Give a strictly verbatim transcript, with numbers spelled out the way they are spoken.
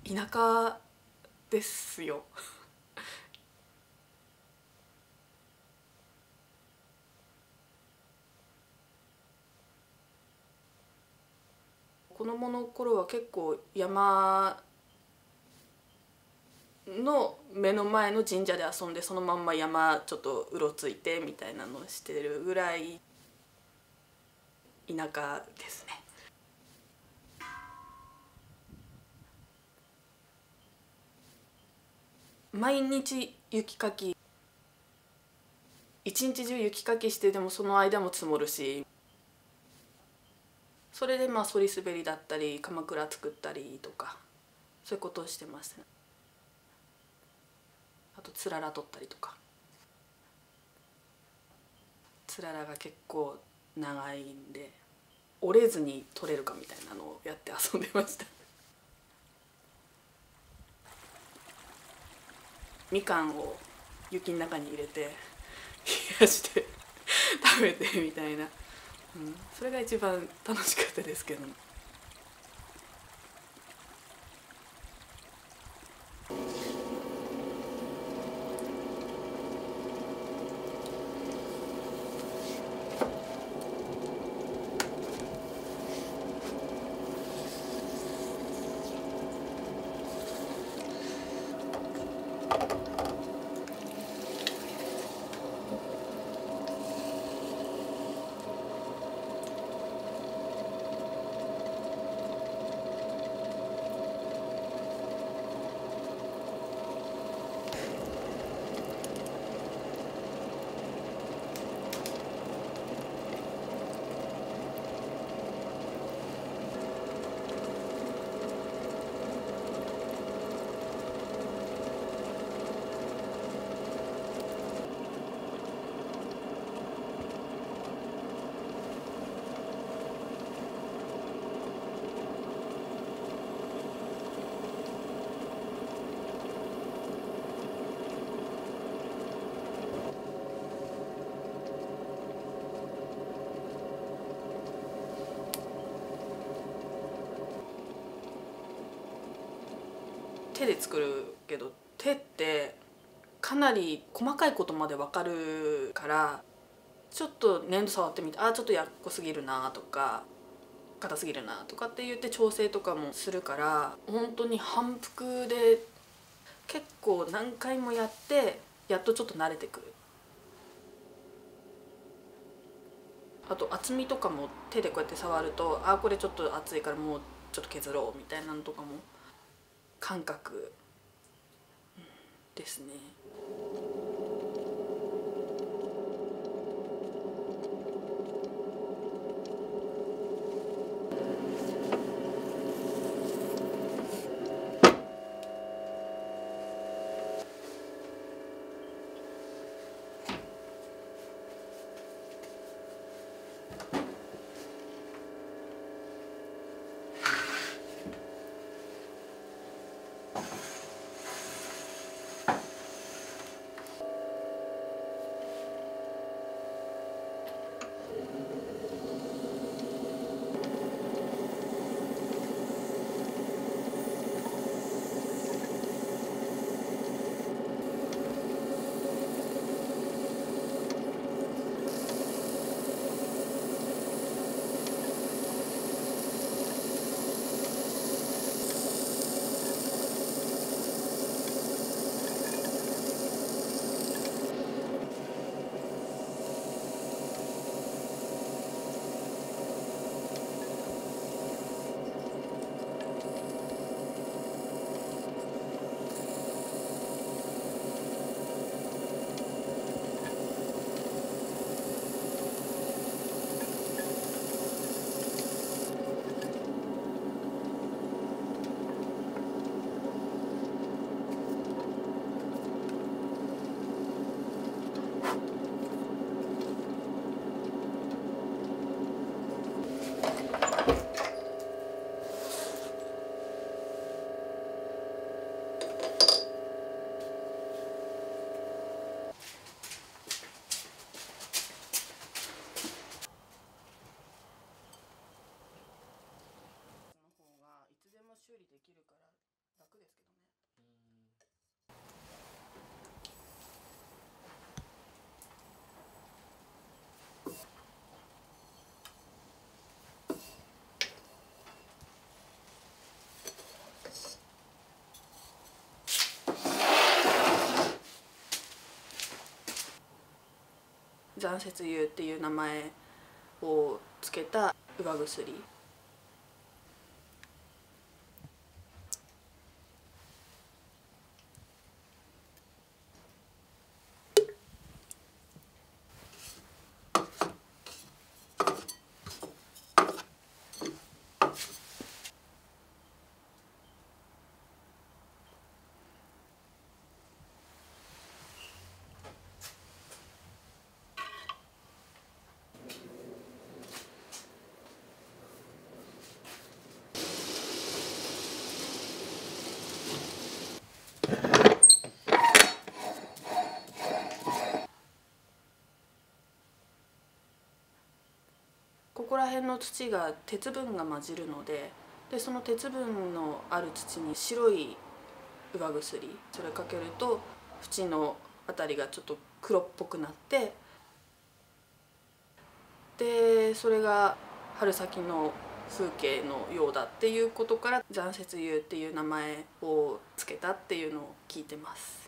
田舎ですよ。子供の頃は結構山の目の前の神社で遊んで、そのまんま山ちょっとうろついてみたいなのをしてるぐらい田舎ですね。毎日雪かき、一日中雪かきして、でもその間も積もるし、それでまあそり滑りだったり鎌倉作ったりとか、そういうことをしてましたね。あとつらら取ったりとか、つららが結構長いんで折れずに取れるかみたいなのをやって遊んでました。みかんを雪の中に入れて冷やして食べてみたいな、うん、それが一番楽しかったですけど。手で作るけど、手ってかなり細かいことまで分かるから、ちょっと粘土触ってみて、あちょっとやっこすぎるなとか硬すぎるなとかって言って調整とかもするから、本当に反復で結構何回もやってやっとちょっと慣れてくる。あと厚みとかも手でこうやって触ると、あこれちょっと厚いからもうちょっと削ろうみたいなのとかも感覚ですね。修理できるから楽楽ですけどね。残雪湯っていう名前をつけたうが薬。ここら辺の土が鉄分が混じるので、でその鉄分のある土に白いうが薬それかけると縁のあたりがちょっと黒っぽくなって、でそれが春先の風景のようだっていうことから残雪湯っていう名前をつけたっていうのを聞いてます。